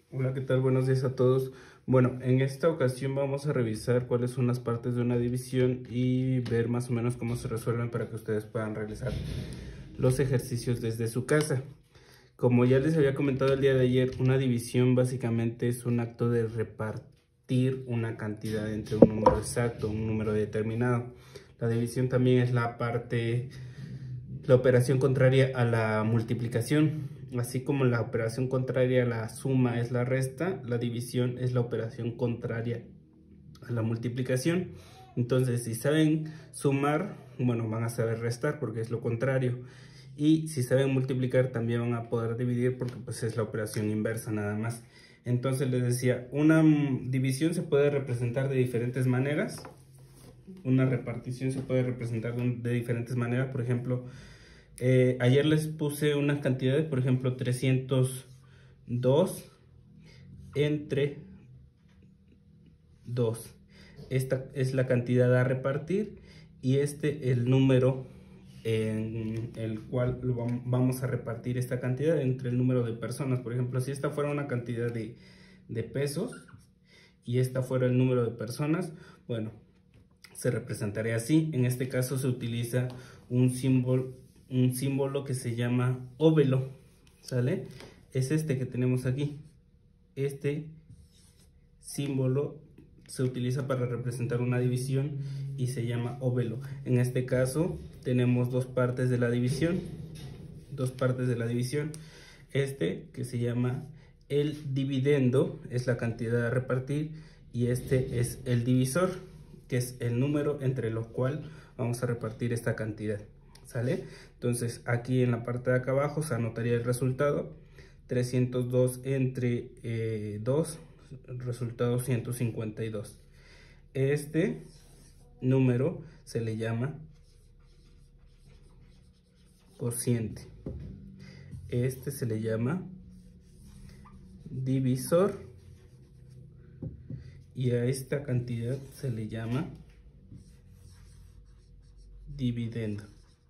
Hola, ¿qué tal? Buenos días a todos. Bueno, en esta ocasión vamos a revisar cuáles son las partes de una división y ver más o menos cómo se resuelven para que ustedes puedan realizar los ejercicios desde su casa. Como ya les había comentado el día de ayer, una división básicamente es un acto de repartir una cantidad entre un número exacto, un número determinado. La división también es la operación contraria a la multiplicación. Así como la operación contraria a la suma es la resta, la división es la operación contraria a la multiplicación. Entonces, si saben sumar, bueno, van a saber restar porque es lo contrario. Y si saben multiplicar, también van a poder dividir porque pues es la operación inversa nada más. Entonces les decía, una división se puede representar de diferentes maneras. Una repartición se puede representar de diferentes maneras. Por ejemplo, ayer les puse unas cantidades, por ejemplo, 302 entre 2. Esta es la cantidad a repartir y este el número en el cual vamos a repartir esta cantidad entre el número de personas. Por ejemplo, si esta fuera una cantidad de pesos y esta fuera el número de personas, bueno, se representaría así. En este caso se utiliza un símbolo que se llama óvelo, ¿sale? Es este que tenemos aquí. Este símbolo se utiliza para representar una división y se llama óvelo. En este caso tenemos dos partes de la división. Este que se llama el dividendo, es la cantidad a repartir, y este es el divisor, que es el número entre los cuales vamos a repartir esta cantidad, ¿sale? Entonces aquí en la parte de acá abajo se anotaría el resultado: 302 entre 2, resultado 152. Este número se le llama cociente. Este se le llama divisor y a esta cantidad se le llama dividendo,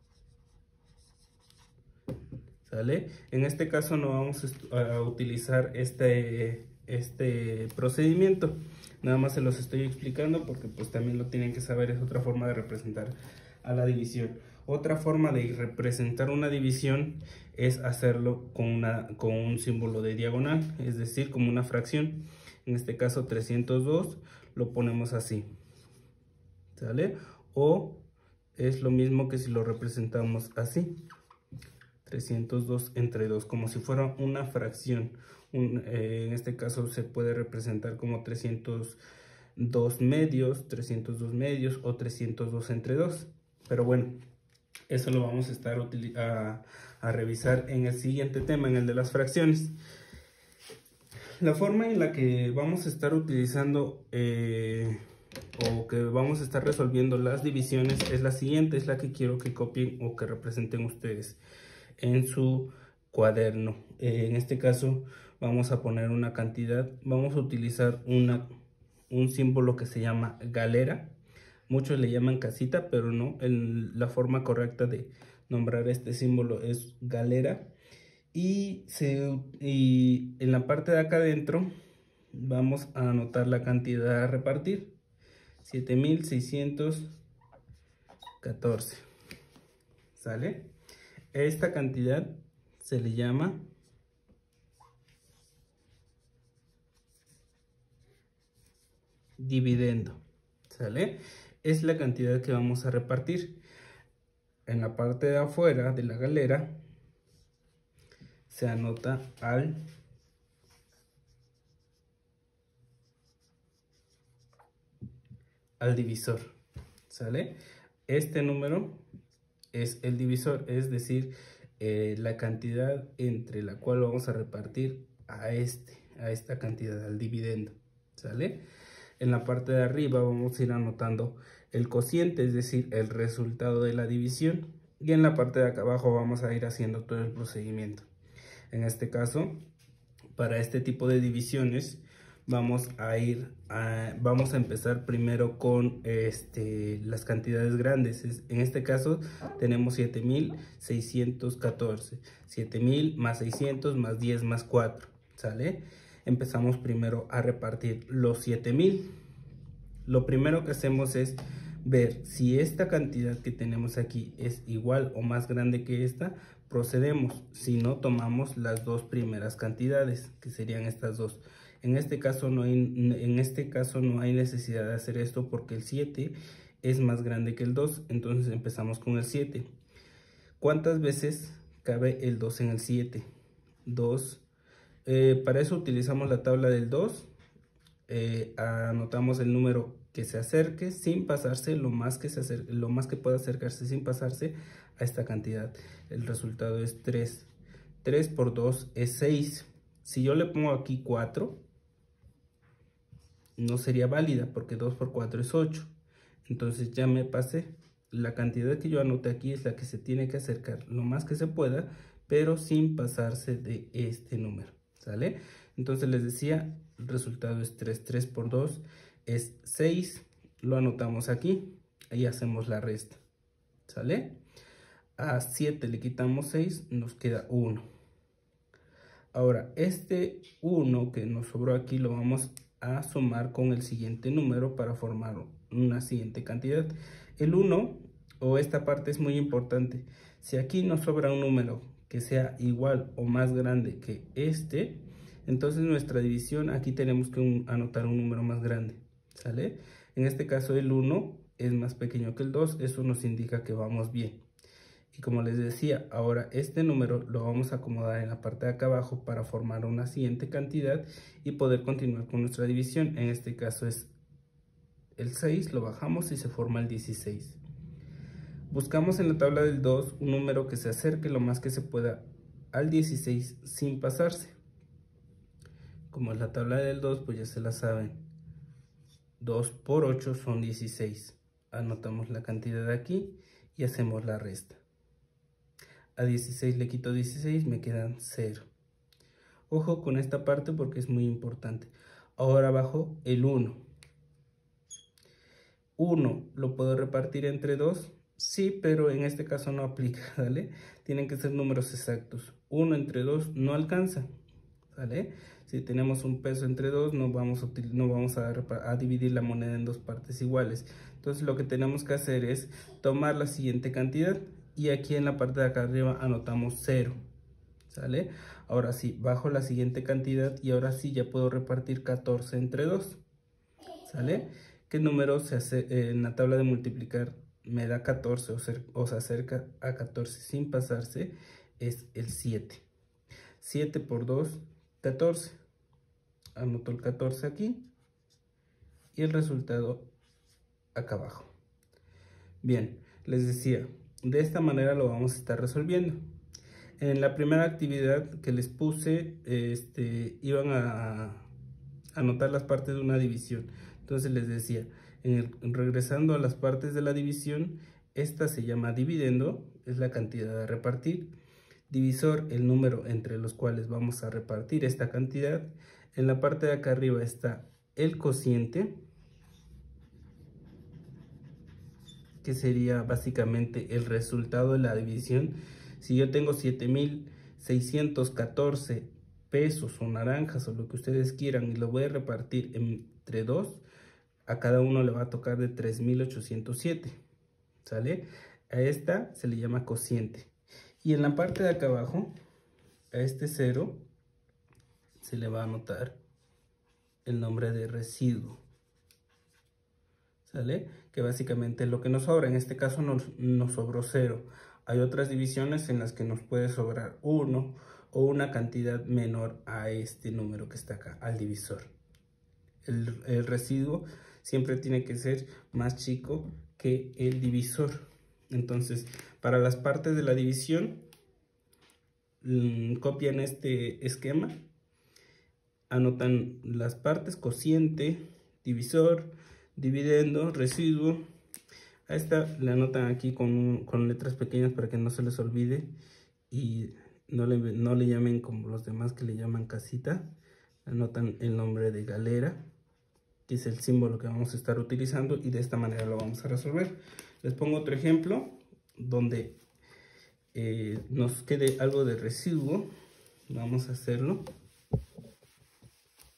¿sale? En este caso no vamos a utilizar este procedimiento, nada más se los estoy explicando porque pues también lo tienen que saber. Es otra forma de representar a la división. Otra forma de representar una división es hacerlo con un símbolo de diagonal, es decir, como una fracción. En este caso 302 lo ponemos así, ¿sale? O es lo mismo que si lo representamos así: 302 entre 2, como si fuera una fracción. En este caso se puede representar como 302 medios o 302 entre 2. Pero bueno, eso lo vamos a estar a revisar en el siguiente tema, en el de las fracciones. La forma en la que vamos a estar utilizando o que vamos a estar resolviendo las divisiones es la siguiente, es la que quiero que copien o que representen ustedes en su cuaderno. En este caso vamos a poner una cantidad, vamos a utilizar un símbolo que se llama galera. Muchos le llaman casita, pero no, la forma correcta de nombrar este símbolo es galera. Y en la parte de acá adentro vamos a anotar la cantidad a repartir: 7614, ¿sale? Esta cantidad se le llama dividendo, ¿sale? Es la cantidad que vamos a repartir. En la parte de afuera de la galera se anota al divisor, ¿sale? Este número es el divisor, es decir, la cantidad entre la cual vamos a repartir a esta cantidad, al dividendo, ¿sale? En la parte de arriba vamos a ir anotando el cociente, es decir, el resultado de la división, y en la parte de acá abajo vamos a ir haciendo todo el procedimiento. En este caso, para este tipo de divisiones vamos a empezar primero con las cantidades grandes. En este caso tenemos 7614, 7000 más 600 más 10 más 4, ¿sale? empezamos primero a repartir los 7000. Lo primero que hacemos es ver si esta cantidad que tenemos aquí es igual o más grande que esta, procedemos. Si no, tomamos las dos primeras cantidades, que serían estas dos. En este caso no hay necesidad de hacer esto porque el 7 es más grande que el 2, entonces empezamos con el 7. ¿Cuántas veces cabe el 2 en el 7? 2. Para eso utilizamos la tabla del 2. Anotamos el número que se acerque sin pasarse, lo más que pueda acercarse sin pasarse a esta cantidad. El resultado es 3. 3 por 2 es 6. Si yo le pongo aquí 4, no sería válida porque 2 por 4 es 8. Entonces ya me pasé. La cantidad que yo anoté aquí es la que se tiene que acercar lo más que se pueda, pero sin pasarse de este número, ¿sale? Entonces les decía, el resultado es 3. 3 por 2 es 6. Lo anotamos aquí y hacemos la resta, ¿sale? A 7 le quitamos 6, nos queda 1. Ahora, este 1 que nos sobró aquí lo vamos a sumar con el siguiente número para formar una siguiente cantidad. El 1 o esta parte es muy importante. Si aquí nos sobra un número que sea igual o más grande que este, entonces nuestra división aquí tenemos que anotar un número más grande, ¿sale? En este caso el 1 es más pequeño que el 2, eso nos indica que vamos bien. Y como les decía, ahora este número lo vamos a acomodar en la parte de acá abajo para formar una siguiente cantidad y poder continuar con nuestra división. En este caso es el 6, lo bajamos y se forma el 16. Buscamos en la tabla del 2 un número que se acerque lo más que se pueda al 16 sin pasarse. Como es la tabla del 2, pues ya se la saben. 2 por 8 son 16. Anotamos la cantidad aquí y hacemos la resta. A 16 le quito 16, me quedan 0. Ojo con esta parte porque es muy importante. Ahora abajo el 1. 1 lo puedo repartir entre 2. Sí, pero en este caso no aplica, ¿vale? Tienen que ser números exactos. 1 entre 2 no alcanza, ¿vale? Si tenemos un peso entre 2, no vamos a dividir la moneda en dos partes iguales. Entonces lo que tenemos que hacer es tomar la siguiente cantidad y aquí en la parte de acá arriba anotamos 0, ¿sale? Ahora sí, bajo la siguiente cantidad y ahora sí ya puedo repartir 14 entre 2, ¿sale? ¿Qué número se hace en la tabla de multiplicar? Me da 14 o se acerca a 14 sin pasarse, es el 7. 7 por 2, 14. Anoto el 14 aquí y el resultado acá abajo. Bien, les decía, de esta manera lo vamos a estar resolviendo. En la primera actividad que les puse, iban a anotar las partes de una división. Entonces les decía, regresando a las partes de la división, esta se llama dividendo, es la cantidad a repartir. Divisor, el número entre los cuales vamos a repartir esta cantidad. En la parte de acá arriba está el cociente, que sería básicamente el resultado de la división. Si yo tengo 7.614 pesos o naranjas o lo que ustedes quieran y lo voy a repartir entre 2, a cada uno le va a tocar de 3.807, ¿sale? A esta se le llama cociente. Y en la parte de acá abajo, a este 0, se le va a anotar el nombre de residuo, ¿sale? Que básicamente es lo que nos sobra. En este caso nos sobró 0. Hay otras divisiones en las que nos puede sobrar 1 o una cantidad menor a este número que está acá, al divisor. El residuo siempre tiene que ser más chico que el divisor. Entonces, para las partes de la división, copian este esquema, anotan las partes, cociente, divisor, dividendo, residuo. A esta le anotan aquí con letras pequeñas para que no se les olvide y no le llamen como los demás que le llaman casita. Anotan el nombre de galera, que es el símbolo que vamos a estar utilizando, y de esta manera lo vamos a resolver. Les pongo otro ejemplo donde nos quede algo de residuo. Vamos a hacerlo.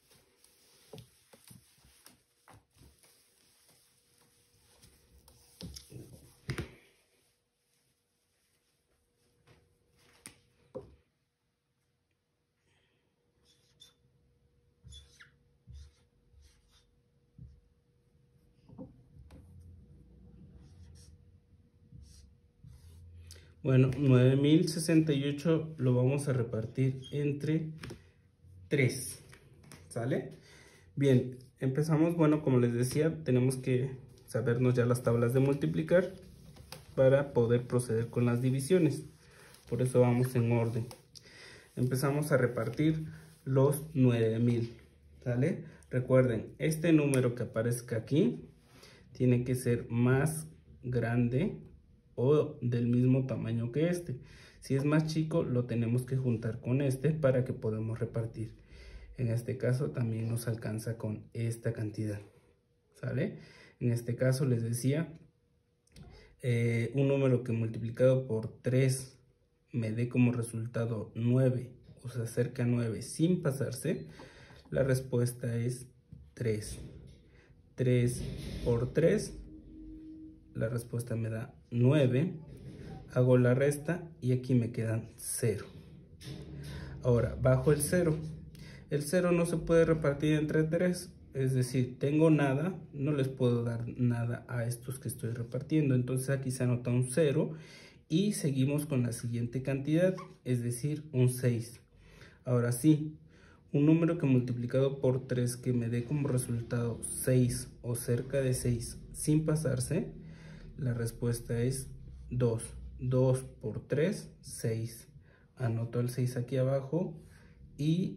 Bueno, 9068 lo vamos a repartir entre 3, ¿sale? Bien, empezamos. Bueno, como les decía, tenemos que sabernos ya las tablas de multiplicar para poder proceder con las divisiones. Por eso vamos en orden. Empezamos a repartir los 9000, ¿sale? Recuerden, este número que aparezca aquí tiene que ser más grande o del mismo tamaño que este. Si es más chico, lo tenemos que juntar con este para que podamos repartir. En este caso también nos alcanza con esta cantidad, ¿sale? En este caso les decía, un número que multiplicado por 3 me dé como resultado 9, o sea, cerca a 9 sin pasarse, la respuesta es 3. 3 por 3, la respuesta me da 9. Hago la resta y aquí me quedan 0. Ahora, bajo el 0. El 0 no se puede repartir entre 3. Es decir, tengo nada, no les puedo dar nada a estos que estoy repartiendo. Entonces aquí se anota un 0 y seguimos con la siguiente cantidad, es decir, un 6. Ahora sí, un número que multiplicado por 3 que me dé como resultado 6 o cerca de 6 sin pasarse, la respuesta es 2. 2 por 3, 6. Anoto el 6 aquí abajo y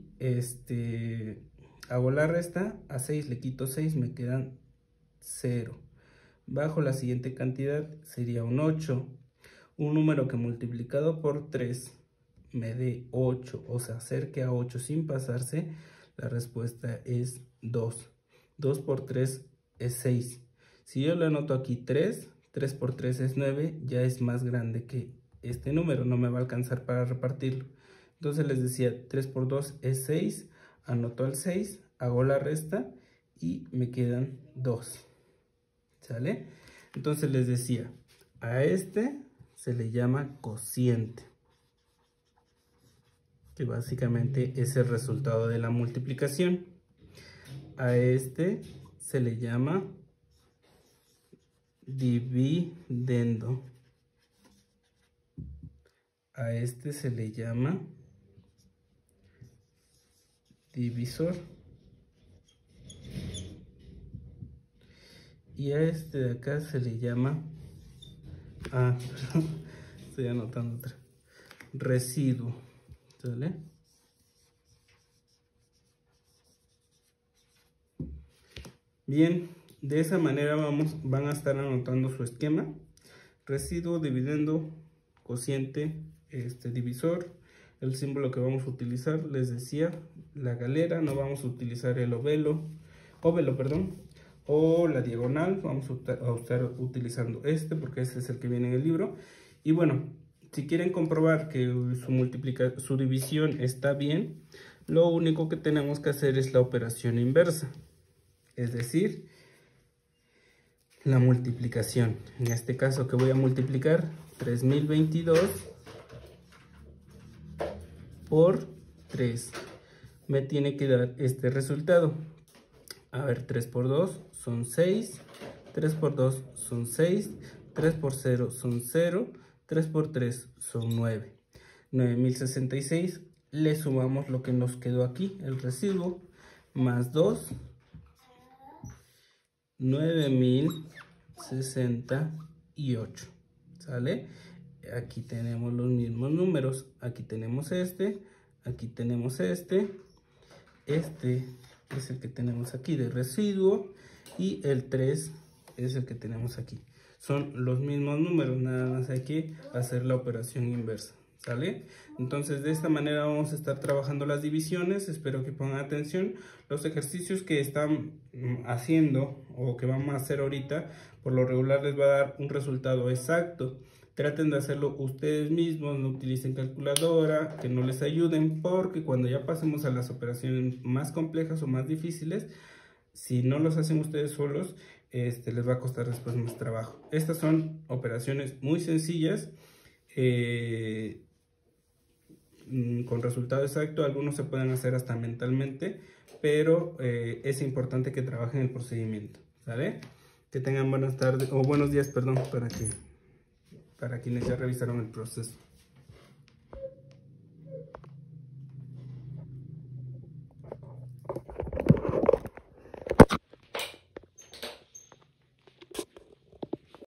hago la resta. A 6 le quito 6, me quedan 0. Bajo la siguiente cantidad sería un 8. Un número que multiplicado por 3 me dé 8 o se acerque a 8 sin pasarse, la respuesta es 2. 2 por 3 es 6. Si yo le anoto aquí 3, 3 por 3 es 9, ya es más grande que este número, no me va a alcanzar para repartirlo. Entonces les decía, 3 por 2 es 6, anoto el 6, hago la resta y me quedan 2. ¿Sale? Entonces les decía, a este se le llama cociente, que básicamente es el resultado de la multiplicación. A este se le llama dividendo. A este se le llama divisor. Y a este de acá se le llama, estoy anotando otra, residuo. ¿Sale? Bien, de esa manera van a estar anotando su esquema: residuo, dividendo, cociente, divisor. El símbolo que vamos a utilizar, les decía, la galera. No vamos a utilizar el ovelo, perdón, o la diagonal. Vamos a estar utilizando porque ese es el que viene en el libro. Y bueno, si quieren comprobar que su división está bien, lo único que tenemos que hacer es la operación inversa, es decir, la multiplicación. En este caso, que voy a multiplicar 3022 por 3, me tiene que dar este resultado. A ver, 3 por 2 son 6, 3 por 2 son 6, 3 por 0 son 0, 3 por 3 son 9. 9066, le sumamos lo que nos quedó aquí, el residuo, más 2, 9068, ¿sale? Aquí tenemos los mismos números, aquí tenemos aquí tenemos este es el que tenemos aquí de residuo y el 3 es el que tenemos aquí. Son los mismos números, nada más hay que hacer la operación inversa, ¿sale? Entonces de esta manera vamos a estar trabajando las divisiones. Espero que pongan atención. Los ejercicios que están haciendo o que vamos a hacer ahorita, por lo regular les va a dar un resultado exacto. Traten de hacerlo ustedes mismos, no utilicen calculadora, que no les ayuden, porque cuando ya pasemos a las operaciones más complejas o más difíciles, si no los hacen ustedes solos, les va a costar después más trabajo. Estas son operaciones muy sencillas, con resultado exacto. Algunos se pueden hacer hasta mentalmente, pero es importante que trabajen el procedimiento, ¿vale? Que tengan buenas tardes, o buenos días, perdón, para para quienes ya revisaron el proceso.